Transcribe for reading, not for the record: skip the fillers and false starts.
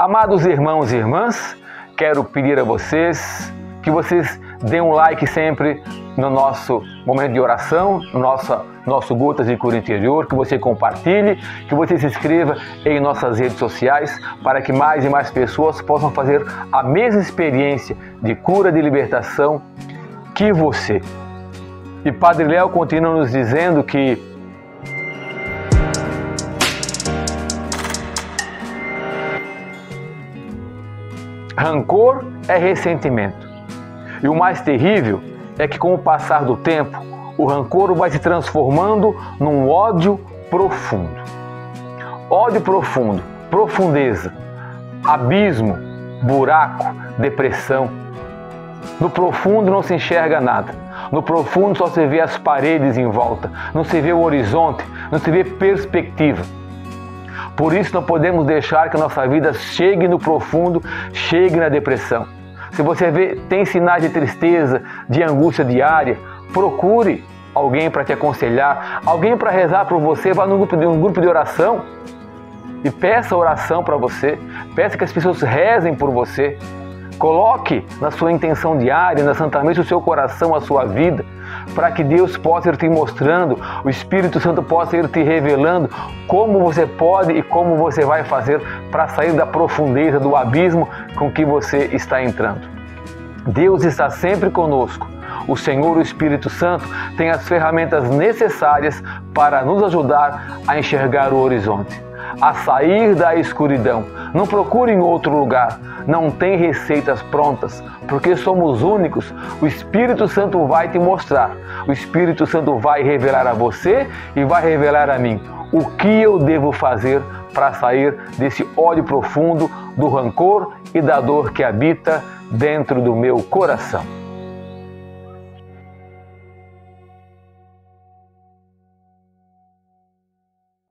Amados irmãos e irmãs, quero pedir a vocês que vocês deem um like sempre no nosso momento de oração, no nosso Gotas de Cura Interior, que você compartilhe, que você se inscreva em nossas redes sociais para que mais e mais pessoas possam fazer a mesma experiência de cura, de libertação que você. E Padre Léo continua nos dizendo que rancor é ressentimento. E o mais terrível é que com o passar do tempo, o rancor vai se transformando num ódio profundo. Ódio profundo, profundeza, abismo, buraco, depressão. No profundo não se enxerga nada. No profundo só se vê as paredes em volta, não se vê o horizonte, não se vê perspectiva. Por isso não podemos deixar que a nossa vida chegue no profundo, chegue na depressão. Se você tem sinais de tristeza, de angústia diária, procure alguém para te aconselhar, alguém para rezar por você, vá num grupo de oração e peça oração para você, peça que as pessoas rezem por você. Coloque na sua intenção diária, na Santa Missa, o seu coração, a sua vida, para que Deus possa ir te mostrando, o Espírito Santo possa ir te revelando como você pode e como você vai fazer para sair da profundeza, do abismo com que você está entrando. Deus está sempre conosco. O Senhor, o Espírito Santo, tem as ferramentas necessárias para nos ajudar a enxergar o horizonte, a sair da escuridão. Não procure em outro lugar, não tem receitas prontas, porque somos únicos. O Espírito Santo vai te mostrar, o Espírito Santo vai revelar a você e vai revelar a mim o que eu devo fazer para sair desse ódio profundo, do rancor e da dor que habita dentro do meu coração.